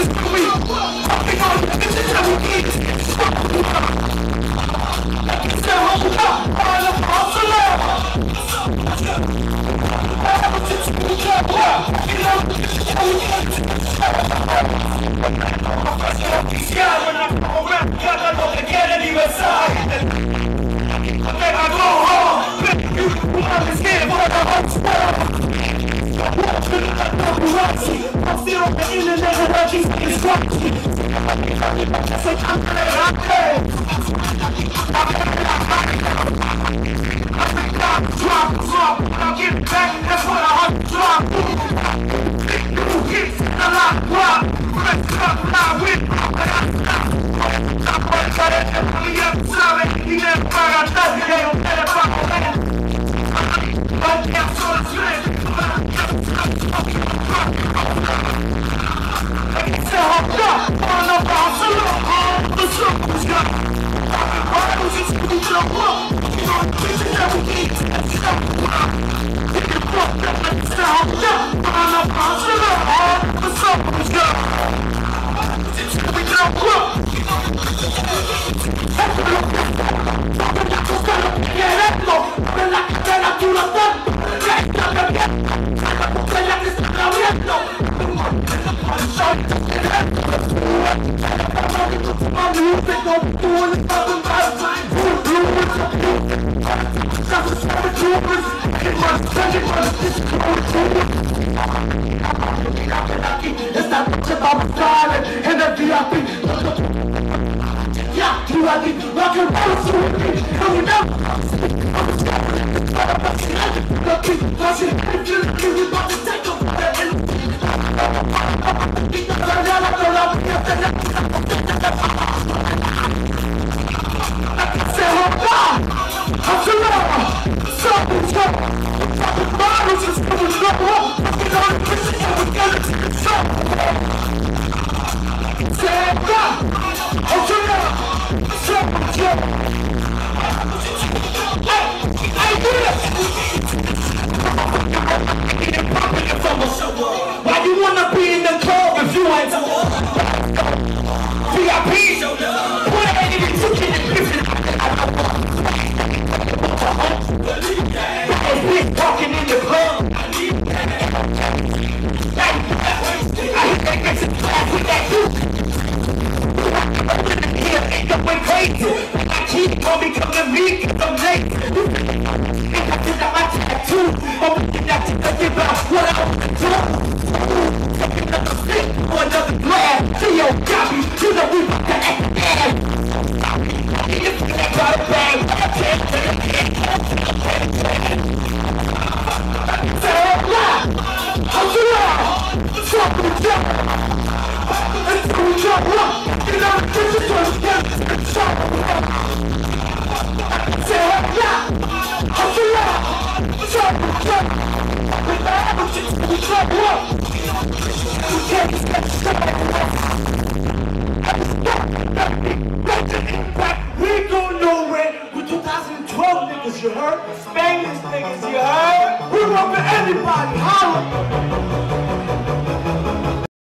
I'm still on the internet and watching these watching. Say I'm drop, I'll get back, that's what I want to drop. New hits, a lot drop, let's up, now with I'm gonna try to tell me up, sorry, he never got nothing, they don't care about that. I'm so slim. It's a hot dog, on the boss, on the circle's got. I was just going to jump up, you know, it's everything. It's a hot dog, on the boss, on the circle's got. It's going to jump up. It's not much about the silent and the VIP. Yeah, you are the rock and roll suite. Coming up. You about to take why you wanna be in the club if you ain't VIP? What ain't even thinking it different? Bitch talking in the club. I hit that bitch in class with that dude. Here, ain't no way crazy. My kid told me come to me, cause I'm late. I did not my tattoo. I'm looking at you thinking about what I want to do. Taking another stick or another glass. Theo got me, you know we about to act bad. If you ain't got a bag, I can't take it. Say it loud. How's it all? Talk to the jump. Let's go jump up. Get out of the kitchen so you can jump up. Say it loud. How's it all? Talk to the jump. We jump up. We can't stop. We go nowhere with 2012 niggas, you heard? Spanish niggas, you heard? We run for everybody, holla!